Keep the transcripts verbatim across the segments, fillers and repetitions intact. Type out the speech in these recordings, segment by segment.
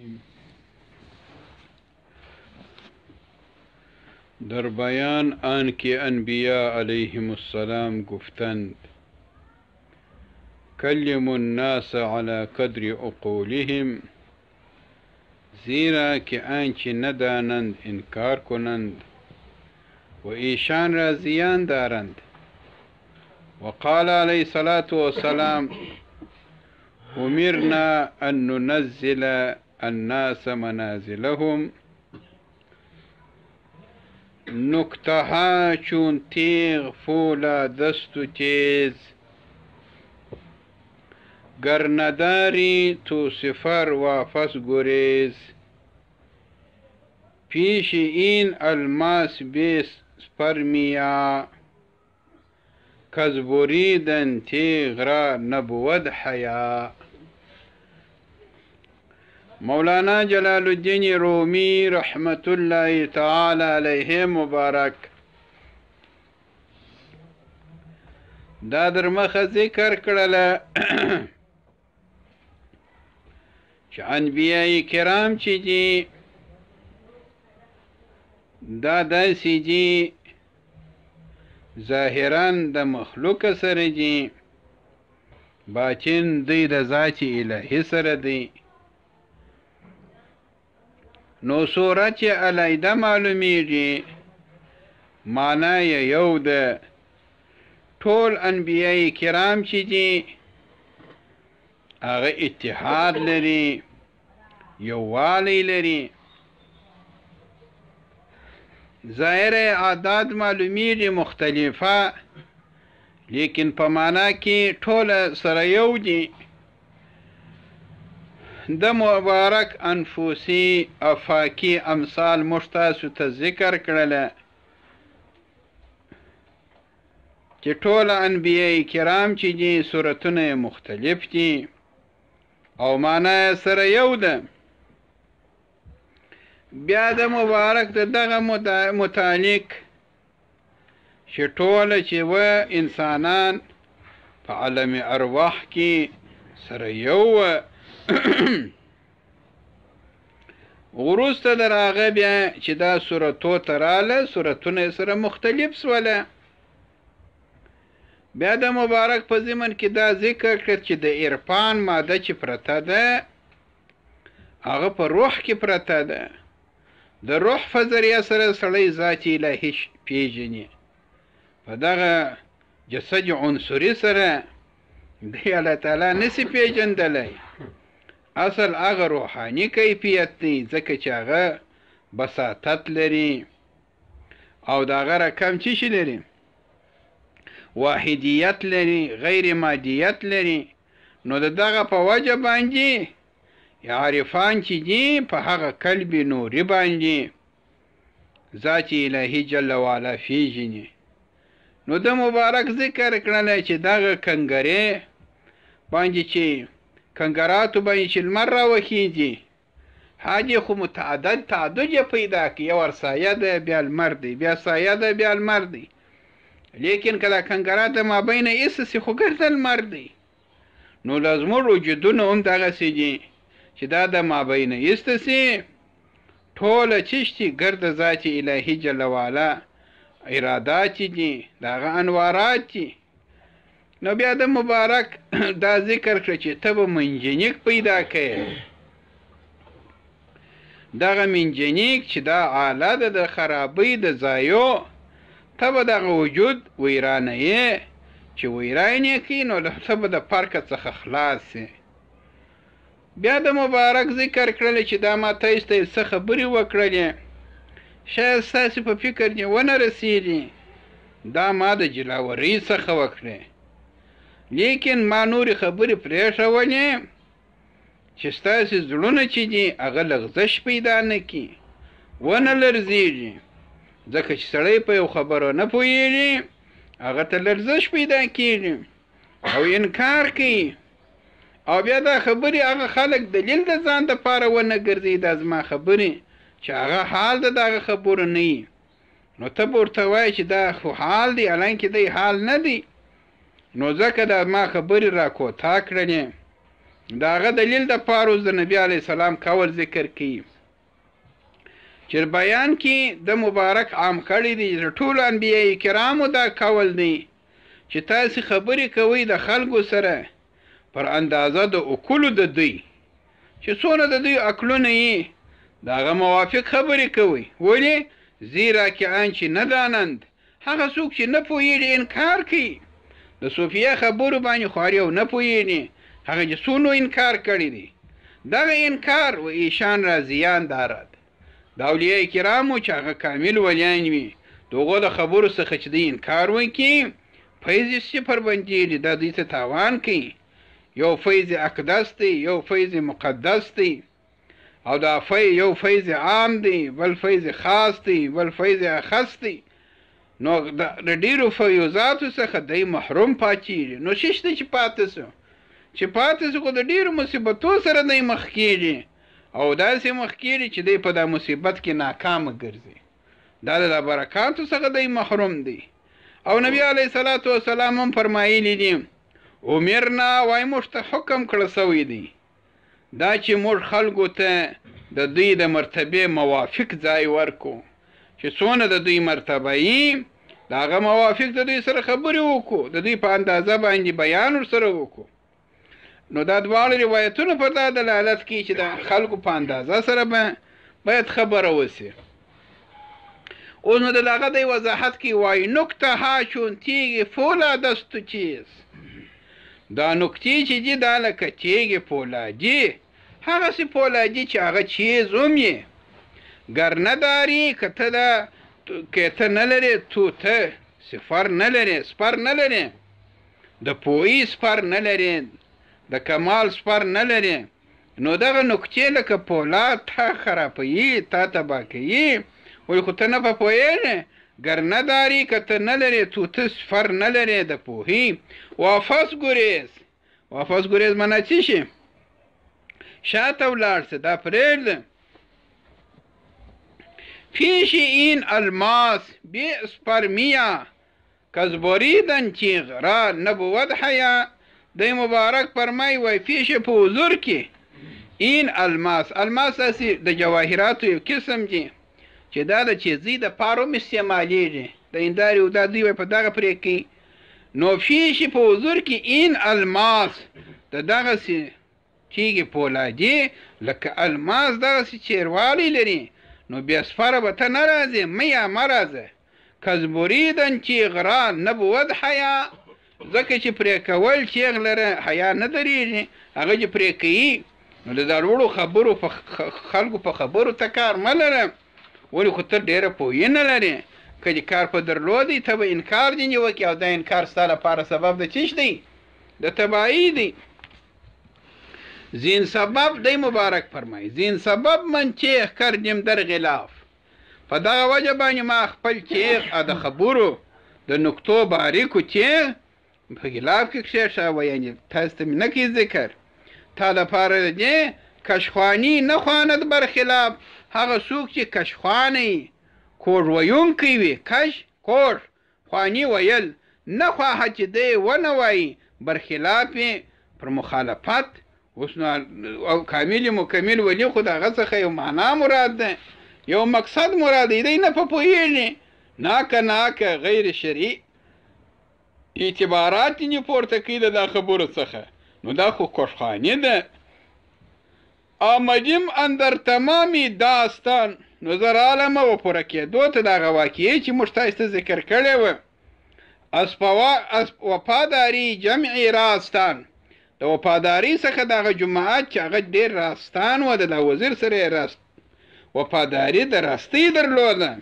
در بیان آنکه انبیاء علیهم السلام گفتند کلم الناس على قدر عقولهم، زیرا که آنچه ندانند انکار کنند و ایشان را زیان دارند. وقال علیه الصلاة والسلام امرنا ان ننزل الناس منازلهم. نکته ها چون تیغ فولا دست و تیز، گر نداری تو سفر واپس گریز. پیش این الماس بیست سپرمیا، کز بریدن تیغ را نبود حیا. مولانا جلال الدین رومی رحمت الله تعالی علیه مبارک دا در مخه ذکر کړله چې انبیاء کرام چې دي دا داسې دي ظاهرا د مخلوق سره دي، باطن دوی د ذات الهی سره دي. نو صورت علیده معلومیږي، معنی یو ده. ټول انبیاء کرام چې دي هغه اتحاد لري، یووالی لري. ظاهر عادات معلومیږي مختلفه، لیکن په معنا کې ټول سره یو دي. د مبارک انفوسی افاقی امثال مشتاسو ته ذکر کړله چې ټول انبیاء کرام چې دي صورتونه مختلف دي او معنا سره یو ده. بیا د مبارک د دغه متعلق چې ټوله چې و انسانان په عالم ارواح کې سره یو وروسته در هغه بیا چې دا صورتو ته راله صورتونه سره مختلف سوله. بیا د مبارک په ضمن کې دا ذکر کړ چې د عرفان ماده چې پرته ده هغه په روح کې پرته ده. د روح په ذریعه سره سړی ذات الهي پیژني. په دغه جسد عنصري سره دی الله تعالی نسی پیژندلی. اصل هغه روحاني کیفیت دی، ځکه چې هغه بساطت لري او د هغه رقم څه شی لري؟ واحدیت لري، غیر مادیت لري. نو د دغه په وجه باندې عارفان چې دي په هغه قلب نوري باندې ذات الهي جل وعلا پیژني. نو د مبارک ذکر کړل چې دغه کنګرې باندې چې کنګراتو باندې چې لمر راوخیږي حاجې خو متعدد تعدد یې پیدا کړي. یو ور سایه ده بیا لمر دی، بیا سایه ده بیا لمر دی. لیکن کله کنګرات مابین ایسسي خو ګرده لمر دی. نو لازمو وجودونه هم دغسې دي چې دا د مابین ایستسي ټوله چشتي ګرده ذات الهي جل وعلا ارادات دي، د هغه انوارات دي. نو بیا د مبارک دا ذکر کړه چې ته به منجنیک پیدا کوې. دغه منجنیک چې دا آله ده د خرابۍ د ځایو، ته به دغه وجود ویرانه یې. چې ویران یې کړي نو ته به د پرکه څخه خلاص یې. بیا د مبارک ذکر کړل چې دا ما تاسو ته څه خبرې وکړلې شاید ستاسې په فکر کې ونه رسېږي، دا ما د جلاورۍ څخه وکړې. لیکن ما نورې خبرې پرېښولې چې ستاسې زړونه چې دي هغه لغزش پیدا نه کړي، ونه لرزېږي. ځکه چې سړی په یو خبرو نه پوهېږي هغه ته لرزش پیدا کېږي او انکار کوي. او بیا دا خبرې هغه خلک دلیل د ځان دپاره ونه ګرځي دا زما خبرې چې هغه حال د دغه خبرو نه وي. نو ته به ورته وایې چې دا خو حال دی، حالانکې دی حال نه دی. نو ځکه دا ما خبرې را کوتا کړلې د هغه دلیل د پاره د نبي علیه السلام قول ذکر کوي چې بیان کې د مبارک عام کړی دی د ټولو انبیای کرامو دا قول دی چې تاسې خبرې کوئ د خلکو سره پر اندازه د عقولو د دوی چې څونه د دوی عقلونه یې د هغه موافق خبرې کوئ ولې زیرا که آن چې نه دانند هغه څوک چې نه پوهېږي انکار کوي د صوفیه خبرو باندې خواري او نه پوهېږي هغه چې څونو انکار کړی دی دغه انکار و ایشان را زیان دارد د اولیاء کرامو چې هغه کامل ولیان وي د هغو د خبرو څخه چې دوی انکار وکړي فیض صفر بندېږي دا دوی ته تاوان کوي یو فیض اقدس دی یو فیض مقدس دی او دا فی یو فیض عام دی بل فیض خاص دی بل فیض اخص دی نو د ډیرو فیوزاتو څخه دی محروم پاتېږي نو څه شته چې پاتې سو چې پاتې سو خو د ډیرو مصیبتو سره دی مخ کېږي او داسې مخ کېږي چې دی په دا مصیبت کې ناکامه ګرځي دا د برکاتو څخه دی محروم دی او نبی علیه الصلاة والسلام هم فرمایلی دي امرنا وای موږ ته حکم کړی سوی دی دا چې موږ خلکو ته د دوی د مرتبې موافق ځای ورکو چې څونه د دوی مرتبه یي د هغه موافق د دوی سره خبرې وکړو د دوی په اندازه باندې بیان ورسره وکړو نو دا دواړه روایتونه پر دا دلالت کوي چې د خلکو په اندازه سره به باید خبره وسي اوس نو د هغه دی وضاحت کوي وای نکته ها چون تیږې فولاد است چیز دا نکتې چې دي دا لکه تیږې فولادي هغسې فولادي چې هغه چیز هم یې گر نه داري که ته دا که ته نه لرې توته سفر نه لرې سپر نه لرې د پوهې سپر نه لرې د کمال سپر نه لرې نو دغه نکتې لکه فولاد تا خرابوي تا تباه کوي وایي خو ته نه په پوهېږې گر نه داري که ته نه لرې توته سفر نه لرې د پوهې واپس ګریز واپس ګریز معنا څه شي شاته ولاړ شه دا پرېږده پیش این الماس بی اسپرمیا کز بریدن تیغ را نبود حیا دی مبارک فرمای وای پیش په حضور کې این الماس الماس اسی د جواهراتو یو قسم دی چې دا د چیزی د پارو استعمالیږي د انداري او دا دوی په دغه پرې کې نو پیش په حضور کې این الماس د دغه سي تیږې پولادي لکه الماس دغسې چیروالی لري نو بیا سپاره به ته نه راځې مه مه راځه کز بریدن تیغ را نبود حیا ځکه چې پرې کول تیغ لره حیا نه درېږي هغه چې پرې کوي نو د دا لوړو خبرو په خلکو په خبرو ته کار مه لره ولې خو ته ډېره پوهې نه لرې که دې کار په درلودی ته به انکار ځینې وکړي او دا انکار ستا لپاره سبب د چیش دی د تباهی دی زین سبب دی مبارک فرمای زین سبب من چیخ کردیم در غلاف په دغه وجه باندې ما خپل چیغ د خبرو د نکتو باریکو چیغ په غلاف کې کښېښه و یعنې تاسو ته مې نه کوي ذکر تا لپاره دی کشخواني نه خواند برخلاف هغه څوک چې کشخوانه یي کوږ ویونکی وي کش کوږ خواني ویل نه خواهه چې دی ونه وایي برخلاف پر مخالفت اوس نو او کامل مکمل ولی خو د هغه څخه یو معنا مراد ده یو مقصد مراد دی نه په پوهېږي ناکه ناکه غیر شرعي اعتبارات یې پورته کوي د دا خبرو څخه نو دا خو کشخواني ده آمدیم اندر تمامی داستان نو زر عالمه و پوره کېدو ته دغه واقعې چې موږ تاسو ته ذکر کړی و وفاداري جمع راستان د وفاداري څخه دغه جماعت چې هغه ډېر راستان و د دا وزیر سره یې راست وفاداري د راستۍ درلوده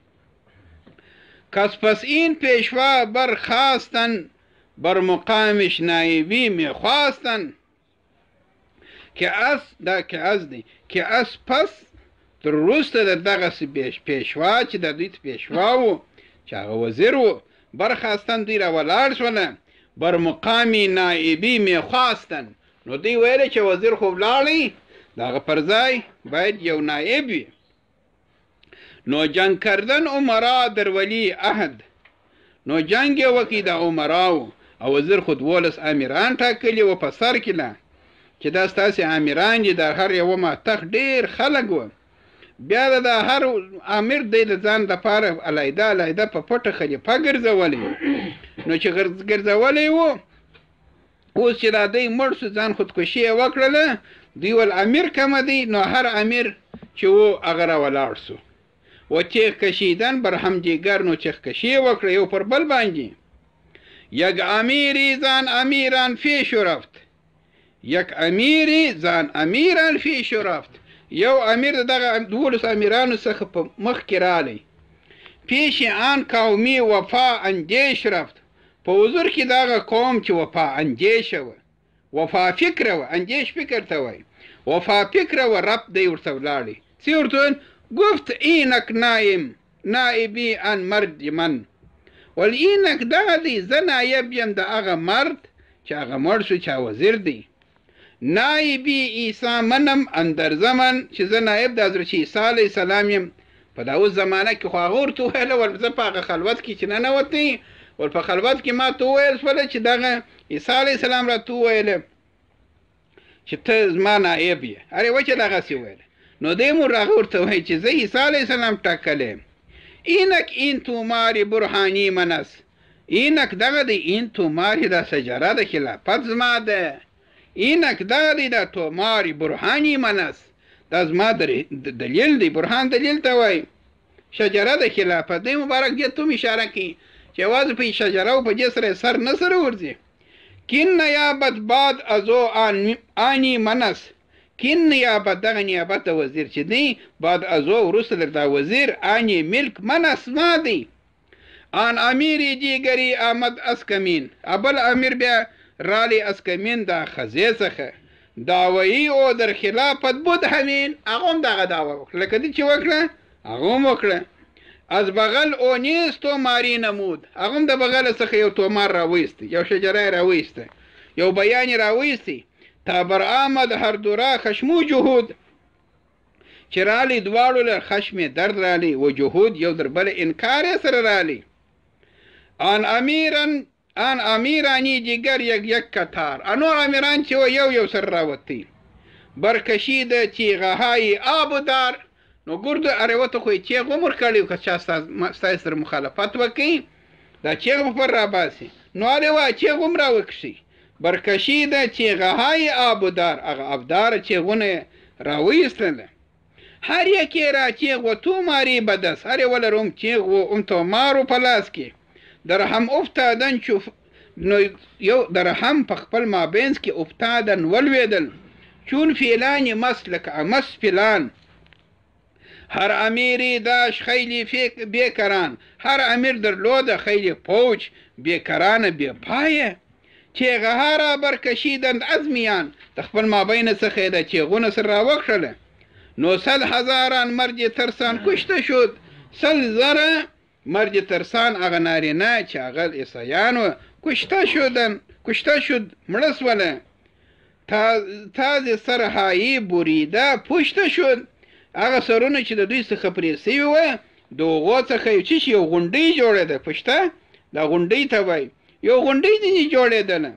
کس پس این پیشوا برخواستن بر مقامش نایبی میخواستن که از دا که از دی که از پس در روسته در دغسې پیشوا چې د دوی ته پیشوا و چې هغه وزیر و برخواستن دوی را ولاړ شوله بر مقامی نایبی میخواستن نو دوی ویل چې وزیر خو ولاړی د هغه پر ځای باید یو نایب وي نو جنگ کردن عمرا در ولی عهد نو جنگ یې وکړي د عمراو او وزیر خو دولس امیران ټاکلي و په سر کې له چې دا ستاسې امیران دي، د هر یوه ماتخ ډېر خلک وه. بیا د هر امیر دی د ځان دپاره علیحده علیحده په پټه خلیفه ګرځولی و. نو چې ګرځولی و، اوس چې دا دی مړ شو، ځان خودکشي یې وکړله، دوی ول امیر کمه دی. نو هر امیر چې و هغه راولاړ سو و تیغ کشیدن بر هم دیگر. نو تیغ کشی یې وکړه یو پر بل باندې. یک امیری زن امیران فیش رفت، یک امیری زن امیران فیش رفت. یو امیر دغه دولس امیرانو څخه په مخ کې رالی. پیش آن قومی وفا اندیش رفت، په حضور کې دغه قوم چې وفا اندیشه وه، وفا فکره وه، اندیش فکر ته وایي، وفا فکره وه، رفت دی ورته ولاړی. څه ورته ویل؟ گفت اینک نایم نایبی ان مرد من. ول اینک دغه دی زه نایب یم د هغه مرد چې هغه مړ شو، چې وزیر دی. نایبی عیسی منم اندر زمن، چې زه نایب د حضرت عیسی علیه السلام یم. په دا اوس زمانه کې خو هغه ورته وویله، ول زه په هغه خلوت کې چې ننوتی، ول په خلوت کې ما ته وویل شوله چې دغه عیسی علیه السلام راته وویله چې ته زما نایب یې. ارې وچې دغسې وویله. نو دی مو هغه ورته وایي چې زه عیسی علیه السلام ټاکلی یم. اینک این توماری برهانی من است. اینک دغه دی این توماری دا سجره د خلافت زما ده. اینک دغه دی دا توماری برهانی من است. دا زما دلیل دی. برهان دلیل ته وایي. شجره د خلافت دی مبارک دې ته اشاره کوي چې یوازې په شجره او په دې سره سر نه سره ورځي. کین نیابت بعد از او آنی من است. کین نیابت دغه نیابت د وزیر چې دی بعد از او وروسته در دا وزیر آنی ملک من است ما دی. آن امیری دیگری آمد از کمین. ابل امیر بیا رالی از کمین دا خزې څخه. دعوی او در خلافت بود همین. هغه هم دغه دعوه وکړه لکه دې چې وکړه هغه هم وکړه. از بغل او نیست توماری نمود. هغه هم د بغل څخه یو تومار راویستی، یو شجره یې راویسته، یو بیان یې راویستی. تا بر آمد هر دورا خشمو جهود، چې رالی دواړو له خشم درد رالی و جهود یو در بل انکار یې سره رالی. آن امیران آن امیرانی دیگر یک یک کتار. انور امیران چې و یو یو سره راوتی. برکشید تیغه های آبدار. نو ګردو اریوته خو یې چیغ عمر کړی که چا ستاسې سره مخالفت وکړي دا چیغ به پر راباسي. نو اریوه چیغ هم راوکشي. برکشیده چیغه های آبدار. هغه ابدار چیغونه راویستله. هر یکی را چیغ و توماری بدست. هر یو لروم چیغ و ام تومارو په لاس کې. در هم افتادن چوف نو یو در هم په خپل مابینځ کې افتادن ولویدل. چون فیلانی مسلک امس فیلان. هر امیری داشت خیلی بیکران. هر امیر درلوده خیلی پوچ بیکران بیپایه. چیغه ها را برکشیدند از میان. د خپل مابین څخه د چیغونه سره راوکښله. نو سل هزاران مرد ترسان کشته شد. سل زره مرد ترسان هغه نارینه چې هغه عیسایان وه کشته شدن کشته شد مړه سوله. تازې سرهایی بریده پوشته شد. هغه سرونه چې د دوی څخه پرې سوي وه د هغو څخه یو څه شي یو غونډۍ جوړېده. پشته دا غونډۍ ته وایي. یو غونډۍ ځینې جوړېدله.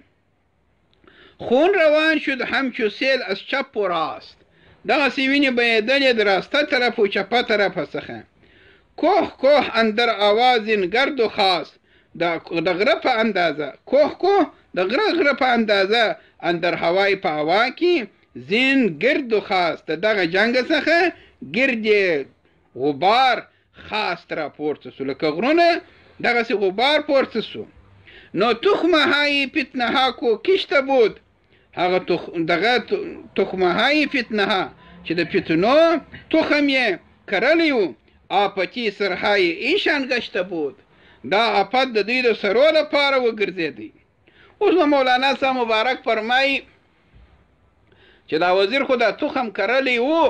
خون روان شد همچو سیل از چپ و راست. دغسې وینې بهېدلې د راسته طرف و چپه طرفه څخه. کوه کوه اندر آوازین گرد و خاص. د غره په اندازه کوه کوه د غره غره په اندازه اندر هوای په هوا کې زین گرد و خاص. د دغه جنګ څخه گرد غبار خاص را پورته سو لکه غرونه دغسې غبار پورته سو. نو تخمه های فتنه ها کو کشته بود. هغه دغه تخمه های فتنه ها چې د فتنو تخم یې کرلی و. آپتی سرهای ایشان گشته بود. دا آفت د دوی د سرو لپاره وګرځېدی. اوس نو مولانا صاحب مبارک فرمایي چې دا وزیر خو دا تخم کرلی و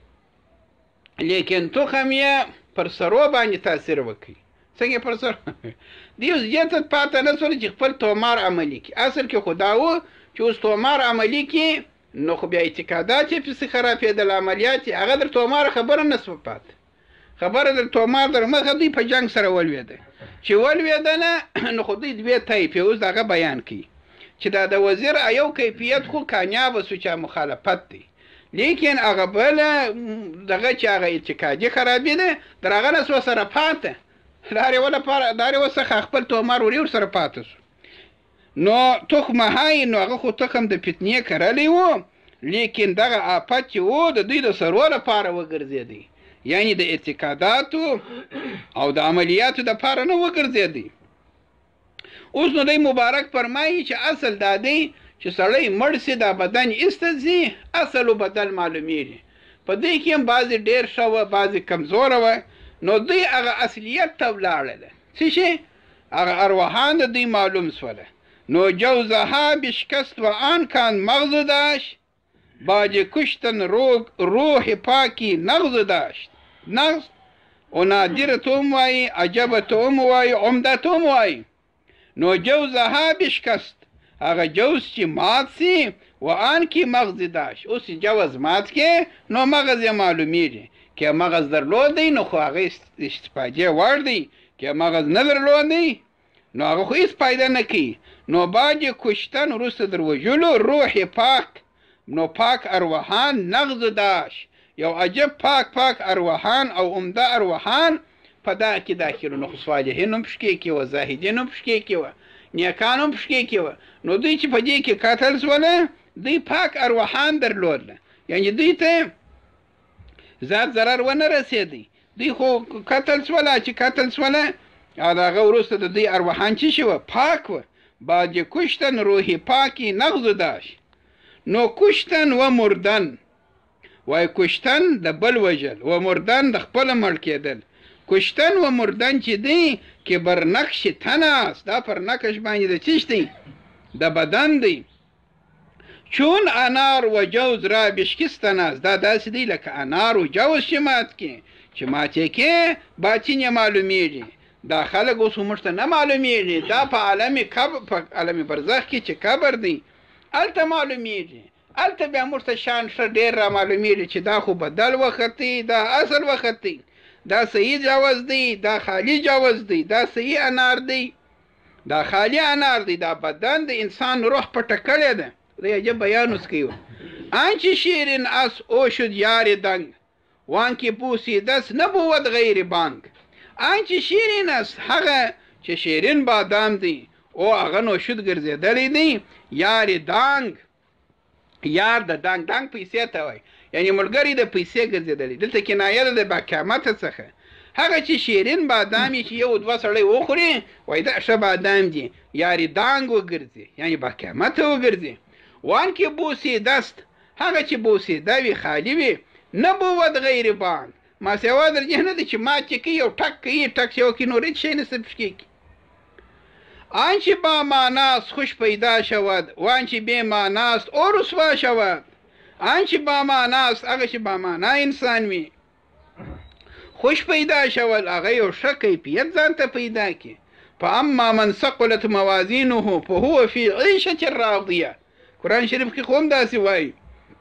لیکن تخم یې پر سرو باندې تاثیر وکړي. څنګه پر سر دی اوس زیاتت پاته نه سول چې خپل تومار عملي کړي. اصل کې خو دا و چې اوس تومار عملي کړي نو خو بیا اعتقادات یې پسې خرابېدل عملیات یې هغه در تومار خبره نه سوه پاته. خبره در تومار در مخه دوی په جنګ سره ولوېده چې ولوېدله نو خو دوی دوې طایفې اوس دغه بیان کوي چې دا د وزیر ایو کیفیت خو کامیاب شو چې مخالفت دی لیکن هغه بل دغه چې هغه اعتقادي خرابي ده در هغه نه سو سره پاته لارې ولا پر دارې وسخه خپل تومر وري ور سره پاته شو نو تخمه هاي نو هغه خو تخم د فتنې کرلی وو لیکن دغه آفت چې وو د دوی د سرو لپاره وګرځېدی یعنی د اعتقاداتو او د عملیاتو دپاره نه وګرځېدی اوس نو دی مبارک فرمایي چې اصل دا دی چې سړی مړ سي دا بدن ایسته ځي اصل و بدل معلومیږي په دې کې هم بعضې ډېر ښه وه بعضې کمزوره وه نو دوی هغه اصلیت ته ولاړله څه شي هغه ارواحان د دوی معلوم سوله نو جوزها بشکست و آن کان مغز داشت باج کشتن روح پاکی نغز داشت نغز و نادر توم وای عجب توم وای عمده توم وای نو جوزها بشکست هغه جوز چې مات سی و آن کی مغز داشت اوس جوز مات کې نو مغز یې معلومیږي که مغز درلودی نو خو هغه استفاده وړ دی که مغز نه درلودی نو هغه خو هیڅ پیدا نه کوي نو باج کشتن وروسته در وژلو روح پاک نو پاک ارواحان نغز داشت یو عجب پاک پاک ارواحان او عمده ارواحان په دا کې داخلو نو خو صالحین هم پشکې کې وه زاهدین هم پشکې کې وه نیکان هم پشکې کې وه نو دوی چې په دې کې قتل سوله دوی پاک ارواحان درلودله یعنې دوی ته ذات ضرر ونه رسېدی دوی خو قتل سوله چې قتل سوله او د هغه وروسته د دوی ارواحان څه شي وه پاک وه باج کشتن روحی پاکی نغز داشت نو کشتن و مردن وای کشتن د بل وجل و مردن د خپل مړ کېدل کشتن و مردن چې دی که بر نقش تن است دا پر نقش باندې د چیش دی د بدن دی چون انار و جوز را بشکستن است دا داسې دی لکه انار و جوز چې مات کې چې ماتې کې باطن یې معلومیږي دا خلک اوس موږ ته نه معلومیږي دا په عالم قبر په عالم برزخ کې چې قبر دی هلته معلومیږي هلته بیا موږ ته شان ښه ډېر را معلومیږي چې دا خو بدل وخت دی دا اصل وخت دی دا صحیح جواز دی دا خالی جواز دی دا صحیح انار دی دا خالی انار دی دا بدن د انسان روح پټه کړې ده دا عجب بیان اوس کوي آنچه شیرین اس او شد یار دنگ وانکه بوسیدس نبود غیر بانگ آنچه شیرین است هغه چې شیرین بادام دی او هغه نو شد ګرځېدلی دی یار دانگ یار د دانگ دانگ پیسې ته وایي یعنی ملګری د پیسې ګرځېدلی دلته کنایه ده د باقیامته څخه هغه چې شیرین بادام یې چې یو دوه سړی وخوري وایي دا ښه بادام دی یاري دانګ وګرځي یعنی باقیامته وګرځي وانکې بوسیدست هغه چې بوسیده وي خالي وي نه بود غیر بانګ ما سوا در جه نه ده چې مات چې کوي یو ټک کوي ټک چې وکړي نور هېڅ شی نه پشکې کړي آنچه با معناست خوش پیدا شود وانچه بی معناست او رسوا شود آنچه با معناست هغه چې با معنا انسان وي خوش پیدا شود هغه یو ښه کیفیت ځان ته پیدا کړي فاما من ثقلت موازینه فهو فی عیشة راضیه قرآن شریف کې خو هم داسې وایي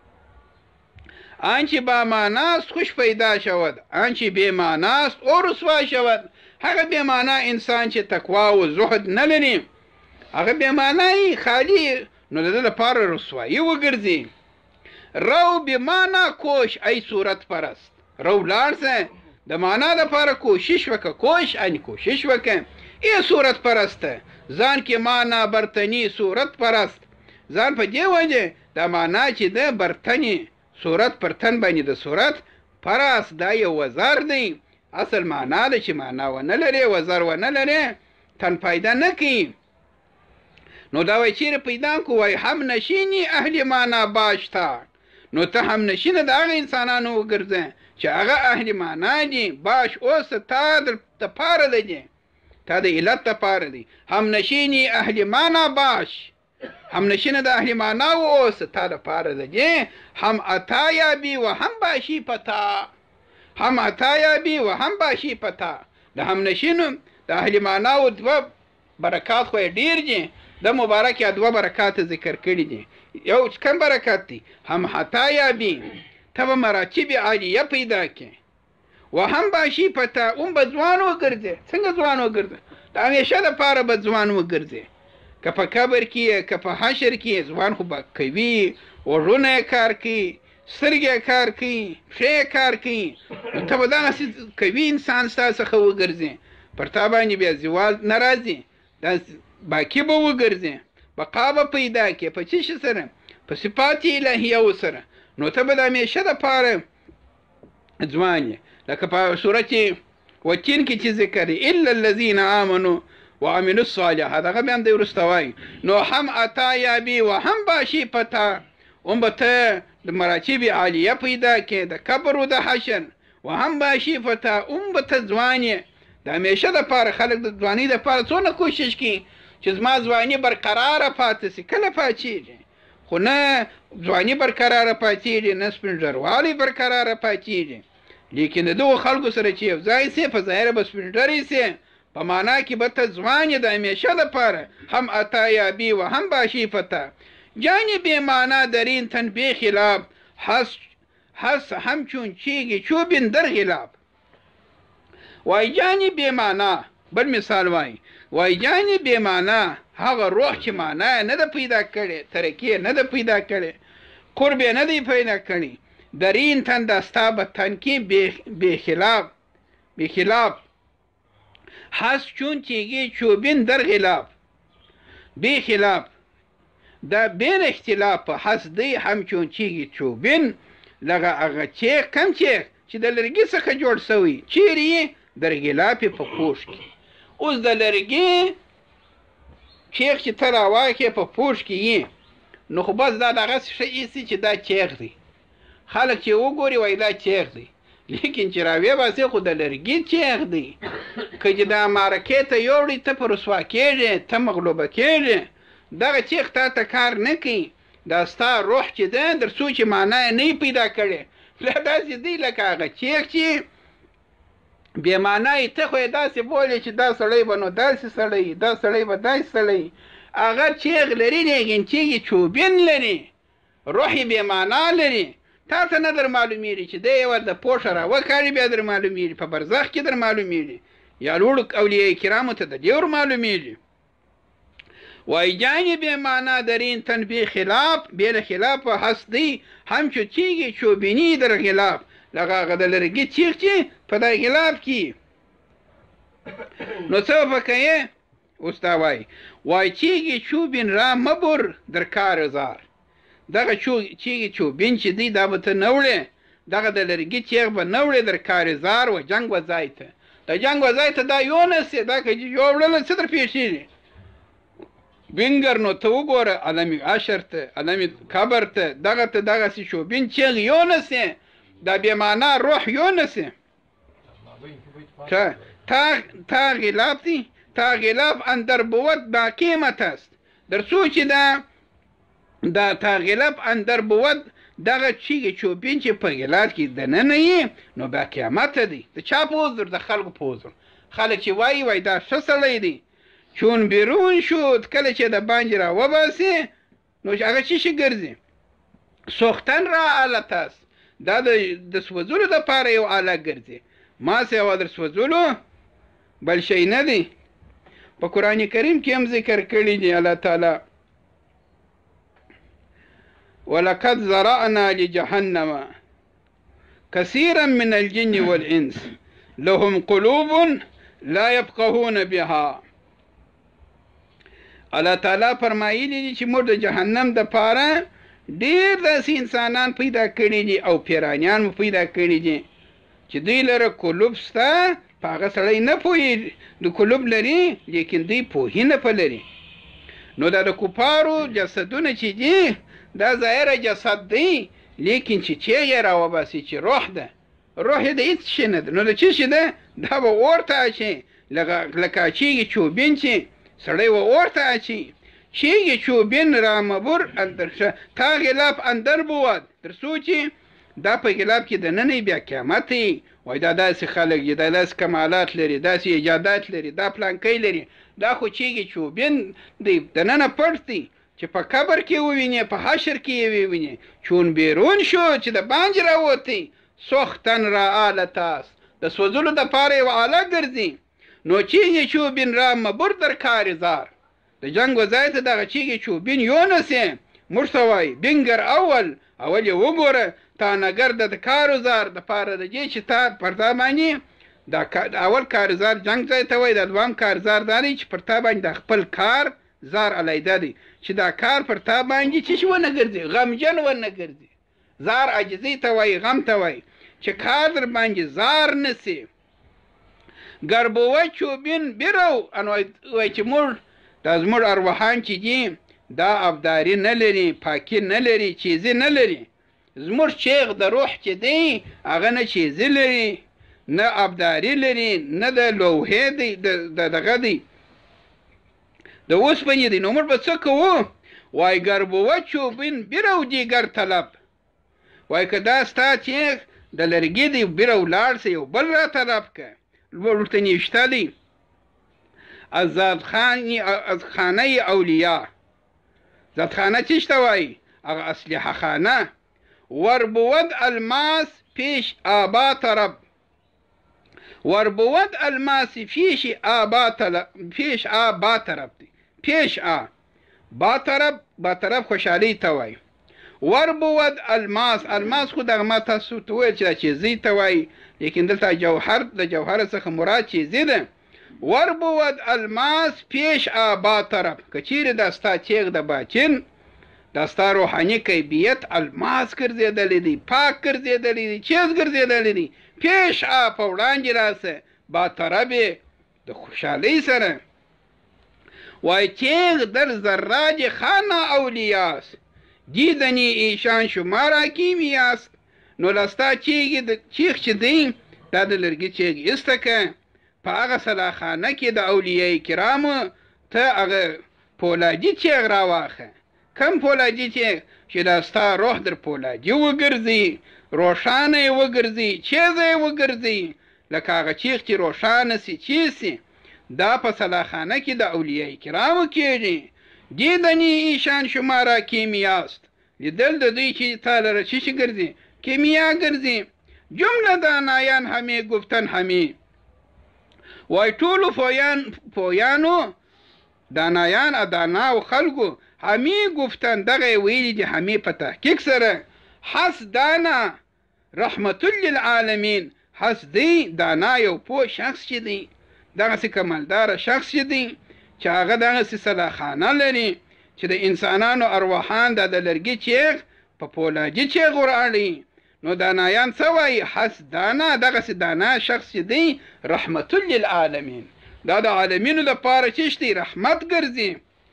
آنچه با معناست خوش پیدا شود آنچه بی معناست او رسوا شود هغه بی معنا انسان چې تقوا او زهد نه لري هغه بی معنایي خالی نو د ده لپاره رسوایي وګرځي رو بی معنا کوش ای صورت پرست رو لاړ شه د معنا دپاره کوشش وکړه کوش ان کوشش وکړه ای صورت پرسته ځان کې معنا برتني صورت پرست ځان په دې وجه د معنا چې ده برتني صورت پر تن باندې د صورت پرست دا یو وزر دی اصل معنا ده چې معنا ونه لري وزر ونه لري تن پیدا نه کوي نو دا وایي چیرې پیدا کو وایي هم نشینی اهل معنا باشتا نو ته هم نشینه د هغه انسانانو وګرځه چې هغه اهل معنا دي باش اوس تا دپاره دی تا د علت دپاره دی هم نشینی اهل معنا باش هم نشینه د اهل معنا و اوس تا دپاره دی هم عطا یابی و هم باشی پتا هم عطا یابی و هم باشی پتا د هم نشینو د اهل معنا و دوه برکات خو یې ډېر دي د مبارک یا دوه برکات ذکر کړي دي یو کم برکات دی هم عطا یابی ته به مراتب عالیه پیدا کړې و هم باشی پتا اون به ځوان وګرځې څنګه ځوان وګرځې د همیشه دپاره به ځوان وګرځې که په قبر کې یې که په حشر کې زبان خو به کوي غوږونه یې کار کوي سترګې یې کار کوي پښې یې کار کوي نو ته به دغسې کوي انسان ستا څخه وګرځې پر تا باندې بیا زوال نه راځي داسې باقي به وګرځې بقا به پیدا کړې په څه شي سره په صفات الهیه سره نو ته به د همیشه دپاره ځوان یې لکه په صورت وتین کې چې ذکر دی الا الذین آمنوا وعملوا الصالحات هغه بیا هم دی وروسته وایي نو هم اتا یا بی و هم باشي پتا اون به ته د مراتب عالیه پیدا کړې د قبر و د حشر و هم باشي پتا اون به ته ځوان یې د همیشه دپاره خلک د ځوانۍ دپاره څونه کوشش کوي چې زما ځواني برقراره پاتې سي کله پاتېږي خو نه ځواني برقراره پاتېږي نه سپینږیروالی برقراره پاتېږي لیکن د دغو خلکو سره چې یو ځای سي په ظاهره به سپینږیری سي په معنا کې به ته ځوان یې د همیشه دپاره هم اتا یا بی و هم باشی فتا جانی بی معنا درین تن بی خلاف حس حس همچون چیگی چوبین در خلاف وای جانی بی معنا بل مثال وای وای جانی بی معنا هغه روح چې معنا نه ده پیدا کړې ترکیې نه ده پیدا کړې قرب نه دی پیدا کړی درین تن دستا به تن کې بی خلاف بی خلاف حس چون چیگی چوبین در خلاف بی خلاف دا بین اختلاف په حس دی همچون چیگی چوبین لغه هغه چیغ کم چیغ چې د لرګي څخه جوړ سوی چیرې یې در غلاف په پوښ کې اوس د لرګي چیغ چې ته راواخې په پوښ کې یې نو خو بس دا دغسې ښه ایسي چې دا چیغ دی خلک چې وګوري وایي دا چیغ دی لیکن چې راویې باسې خو د لرګي چیغ دی که چې دا معرکې ته یوړې ته په رسوا کېږې ته مغلوبه کېږې دغه چیغ تا ته کار نه کوي دا ستا روح چې ده در څو چې معنا یې نه پیدا کړې لا داسې دی لکه هغه چیغ چې بې معنا یې ته خو یې داسې بولې چې دا سړی به نو داسې سړی دا سړی به داسې سړی هغه چیغ لري لیکن چیغ یې چوبین لري روح یې بې معنا لري تا ته نه در معلومیږي چې دی یې ور د پوښه راوکاږي بیا در معلومیږي په برزخ کې در معلومیږي یا لوړو اولیای کرامو ته د دې ور معلومیږي وای جانب معنا درین تن بی خلاف بی خلاف هستی همچو چیگی چوبینی در خلاف لغا غد لرگی چیغ چی پا در خلاف کی نو سو پکیه استاوای وای چیگی چوبین را مبر در کار زار دغه چیگی چوبین چی دی دا بتا نوڑه دغه د لرگی چیغ با نوڑه در کار زار و جنگ و زایته دا جنگ و زایته دا یونسه دا که یوڑل څه در پیشیږي بینګر نو ته وګوره علامي عشر ته علامي کبر ته دغه ته دغسې شوبین چیغ یونسې دا بې معنا روح یونسې تا غلاف دی تا غلاف اندر بود با قیمت است در څو چې دا دا تا غلاف اندر بود دغه چیغې چوبین چې په غلاف کې دننه یې نو با قیامت دی د چا په حضور د خلکو په حضور خلک چې وایي وایي دا ښه سړی دی چون بیرون شد کله چې د باندې را وباسي نو هغه څه شي ګرځي سوختن را آلت است دا د سوځولو دپاره یو آله ګرځي ما سوا در سوځولو بل شی نه دی په قرآن کریم کې هم ذکر کړی دی الله تعالی ولقد ذرأنا لجهنم كثيرا من الجن والإنس لهم قلوب لا يفقهون بها الله تعالی فرمایلی دي چې موږ د جهنم د پاره ډېر داسې انسانان پیدا کړي دي او پیرانیان مو پیدا کړي دي چې دوی لره قلوب شته په هغه سړی نه پوهېږي د قلوب لري لیکن دوی پوهي نه په لري نو دا د کفارو جسدونه چې دي دا ظاهره جسد دی لیکن چې چیغ یې راوباسي چې روح ده روح یې د هېڅ شي نه ده نو د څه شي ده دا به اور ته اچي لکه اچېږي چوبین چې سړی و اور ته اچي چیغې چوبین را مبر اندر تا غلاف اندر بود تر څو چې دا په غلاف کې دننه بیا قیامت وي وایي دا داسې خلک دي دا داسې کمالات لري داسې ایجادات لري دا پلانکی لري دا خو چیغې چوبین دی دننه پټ دی چې په قبر کې ووینې په حشر کې یې ووینې چون بیرون شو چې د باندې راوتی سوختن را آلت است د سوځلو دپاره یو آله ګرځي نو چیغې چوبین را مبر در کار زار د جنگ وځای ته دغه چیغې چوبین یونسې موږ ته وایي بنګر اول اول یې وګوره تا نګر د کاروزار د پاره د دې چې تا پر تا باندې دا اول کارزار جنگ ځای ته وایي د دویم کارزار دا دی چې پر تا باندې د خپل کار زار علیده دی چې دا کار پر تا باندې چې ونه ګرځي غمجن ونه ګرځي زار عاجزي ته وایي غم ته وایي چې کار در باندې زار نسی ګربوه چوبین بیرو ان وایي چې موږ دا زموږ ارواحان چې دي دا ابداري نه لري پاکي نه لري چیزي نه لري زموږ چیغ د روح چې دی هغه نه چیزي لري نه ابداري لري نه د لوحې دی د دغه دی د اوسپنې دی نو موږ به څه کوو وایي ګربوه چوبین بیرو دیګر طلب وایي که دا ستا چیغ د لرګي دی بیرو لاړ سه یو بل را طلب که ورته نشته دی از خانه اولیا زادخانه چیش ته وایي هغه اسلحه خانه وربود الماس پیش آبا طرب وربود الماس پیش آبا طرب پیش آبا طرب دی پیش آ با طرب با طرب خوشحالی ته وایي وربود الماس الماس خو دغه ما تاسو ته ویل چې دا چیزی ته وایي لیکن دلته جوهر د جوهر څخه مراد چیزی ده وربود الماس پیش آبا طرف که چیرې دا ستا چیغ د باچین دا ستا روحاني کیفیت الماس ګرځېدلی دی پاک ګرځېدلی دی چیز ګرځېدلی دی پیش آ په وړاندې راسه با طرفې د خوشحالۍ سره وای چیغ در زراج خانه اولیاست دیدنی ایشان شمارا کیمیاست نو لستا چیغې د چیغ چې دی دا د لرګي چیغ ایسته که په هغه سلاخانه کې د اولیای کرامو ته هغه پولادي چیغ راواخه کم پولادي چیغ چې دا ستا روح در پولادي وګرځي روښانه یې وګرځي چیزه یې وګرځي لکه هغه چیغ چې روښانه سي چی سي دا په سلاخانه کې د اولیای کرامو کېږي دیدنی ایشان شمارا کیمیاست لیدل د دوی چې تا لره چی شي ګرځي کیمیا ګرځي جمله دانایان همې گفتن همې وای ټولو پویانو دانایان ادانا و خلقو همې گفتن دغه ویلي دي همې په تحقیق سره حس دانا رحمت للعالمین حس دی دانا یو پوه شخص چې دی دغسې کمالداره شخص چې دی چې هغه دغسې سلاخانه لري چې د انسانانو ارواحان د لرګي چیغ په پولادي چیغ وراړي نو دانایان څه وایي حس دانا دغسې دانا شخص چې دی رحمت للعالمین دا د عالمینو لپاره چې دی رحمت ګرځي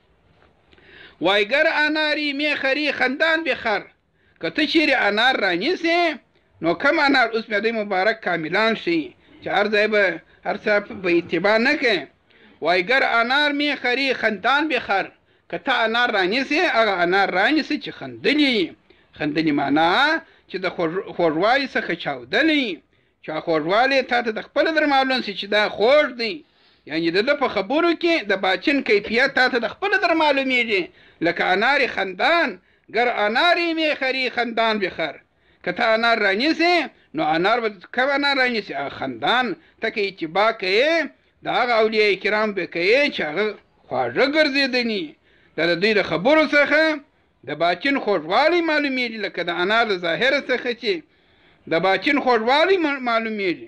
وای ګر اناري میخري خندان بخر که ته چیرې انار رانیسې نو کم انار اوس مې دی مبارک کاملان شي چې هر ځای به هر څه په اتباع نه کوي وای ګر انار میخري خندان بخر که ته انار رانیسې هغه انار رانیسې چې خندلي خندلي معنا چې د خوږوالي څخه چاودلی چې خوږوالی تا ته د خپله در معلوم سي چې دا خوږ دی یعنې د ده په خبرو کې د باچن کیفیت تا ته د خپله در معلومیږي لکه انار خندان ګر انار میخري خندان بخر که ته انار رانیسې نو انار به کوم انار رانیسې هغه خندان ته که اتباع کوې د هغه اولیای کرام به کوې چې هغه خواږه ګرځېدلي دا د دوی د خبرو څخه د باچن خوږوالی معلومیږي لکه د انار د ظاهره څخه چې د باچن خوږوالی معلومیږي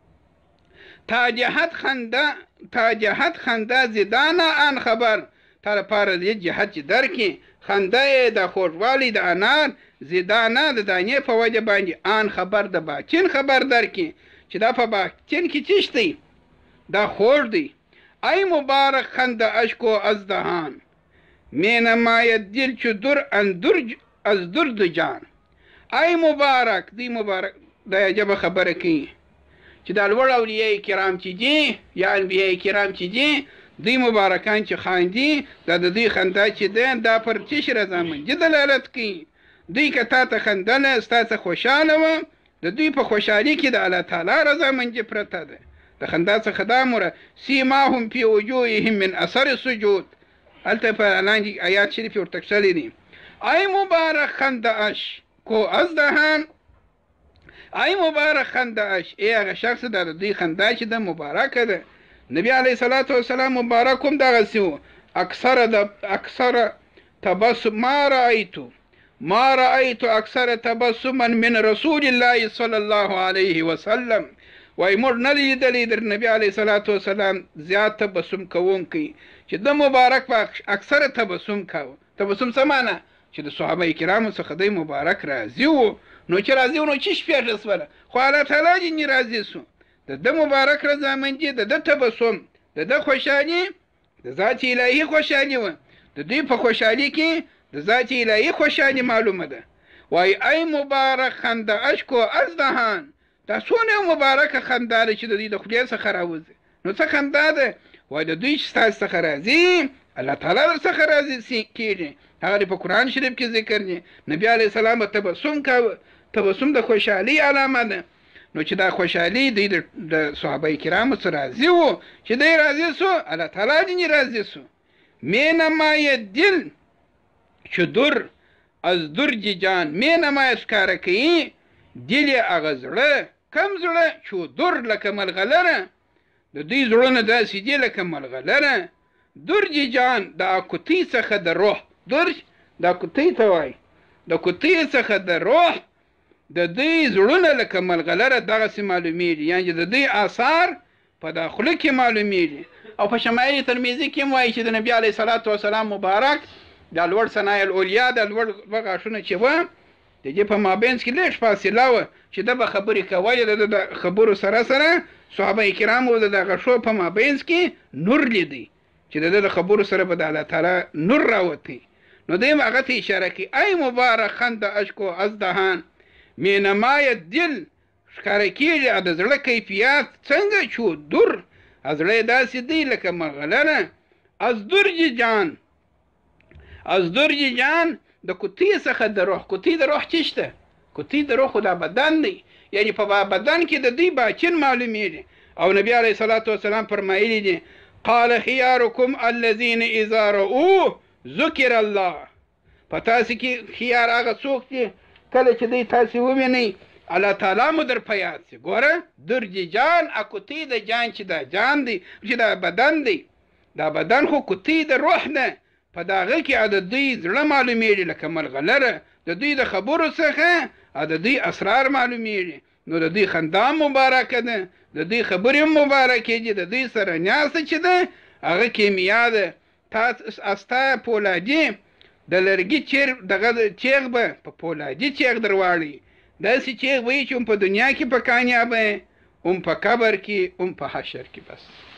تا جهت خنده تا جهت خنده زیدانه ان خبر تا لپاره د جهت چې درکې خنده یې د خوږوالی د انار زیدانه د دانې په وجه باندې ان خبر د باچن خبر درکې چې دا په باچن کې څه شته دا خوږ دی ای مبارک خنده اشکو از دهان می نماید دل چو در اندر از درد جان ای مبارک دی مبارک دا عجبه خبره کوي چې دا لوړ اولیای کرام چې دي یا انبیای کرام چې دي دوی مبارکان چې خاندي دا د دوی خندا چې ده دا پر چش رضامندي دلالت کوي دوی که تا ته خندله ستا څه خوشحاله وه د دوی په خوشحالي کې د الله تعالی رضامندي پرته ده د خندا څخه دا موره سیماهم فی وجوههم من اثر السجود هلته په لاندې آیات شریف ورته کښلي دي ای مبارک خنده اش کو از دهان ای مبارک خنده اش ای هغه شخص د دوی خندا چې د مبارکه ده نبی علیه صلات وسلام مبارک هم دغسې و اکثر د اکثر تبسم ما رأيت ما رأيت اکثر تبسما من رسول الله صلی الله علیه وسلم. وای موږ نه لیدلی د نبي علیه صلات وسلام زیات تبسم کوونکی چې د مبارک په اکثر تبسم کاوه. تبسم څه معنی؟ چې د صحابه کرامو څخه دی مبارک راضي و. نو چې راضي و نو چې شپېږه سوله، خو الله تعالی جنې راضي سو. د ده مبارک رضامندي، د ده تبسم، د ده خوشحالي د ذات الهي خوشحالي وه. د دوی په خوشحالي کې د ذات الهي خوشحالي معلومه ده. وای ای مبارک خنده اشکو از دهان، دا څونه مبارکه خندا ده چې د دوی د خولې څخه راوځي. نو څه خندا ده؟ وای د دوی چې ستاسو څخه راځي الله تعالی در څخه راضي کېږي. هغه په قرآن شریف کې ذکر دی. نبی علیه السلام تبسم کاوه. تبسم د خوشحالي علامه ده. نو چې دا خوشحالي دوی د صحابه کرامو څخه راضي وو، چې دی راضي سو الله تعالی دې راضي سو. مینمای دل چې در از درج جان، مینمای ښکاره کوي دل یې هغه زړه، کم زړه چې در لکه ملغلره. د دوی زړونه داسې دي لکه ملغلره. درج جان د اکوتۍ څخه د روح، درج د اکوتۍ ته وایي، د کوتۍ څخه د روح د دوی زړونه لکه ملغلره دغسې معلومیږي. یعنې د دوی آثار په داخله کې معلومیږي. او په شمایل ترمذي کې هم وایي چې د نبي علیه صلات وسلام مبارک دا لوړ ثنای الاولیا، دا لوړ دوه غاښونه چې وه د دې په مابینځ کې لږ فاصله وه چې ده به خبرې کولې. د د خبرو سره سره صحابه کرامو د د غاښو په مابینځ کې نور لیدی چې د ده د خبرو سره به د الله تعالی نور راوتی. نو دی هم هغه ته اشاره کوي ای مبارک خنده اشکو از دهان مینمای دل، ښکاره کېږي د زړه کیفیت څنګه چې در زړه یې داسې دی لکه ملغلره. از درج جان، از درج جان د کوتۍ څخه د روح. کوتۍ د روح څه شته؟ کوتۍ د روح خو دا بدن دی، یعنې په بدن کې د دوی باچن معلومیږي. او نبی علیه صلات وسلام فرمایلی دي قال خیارکم الذین اذا رؤوه ذکر الله. په تاسې کې خیار هغه څوک دي کله چې دوی تاسې ووینئ الله تعالی مو در په یاد سي. ګوره درج جان اکوتۍ د جان چې دا جان دی چې دا بدن دی، دا بدن خو کوتۍ د روح ده. په د هغه کې د دوی زړه معلومیږي لکه ملغلره. د دوی د خبرو څخه د دوی اسرار معلومیږي. نو د دوی خندا مبارکه ده، د دوی خبرې مبارکې دي، د دوی سره نیاسته چې ده هغه کیمیا ده. تا استا پولادي د لرګي چیر دغه چیغ به په پولادي چیغ در واړي. داسې چیغ وایي چې هم په دنیا کې په کامیابه هم په قبر کې هم په حشر کې. بس